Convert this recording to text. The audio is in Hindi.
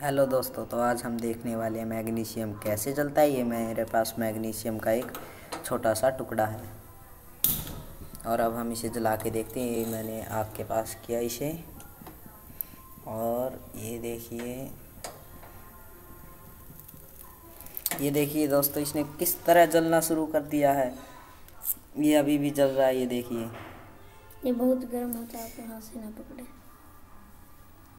हेलो दोस्तों, तो आज हम देखने वाले हैं मैग्नीशियम कैसे जलता है। ये मेरे पास मैग्नीशियम का एक छोटा सा टुकड़ा है और अब हम इसे जला के देखते हैं। ये मैंने आग के पास किया इसे और ये देखिए दोस्तों, इसने किस तरह जलना शुरू कर दिया है। ये अभी भी जल रहा है। ये देखिए, ये बहुत गर्म होता है, आपके हाथ से ना पकड़े।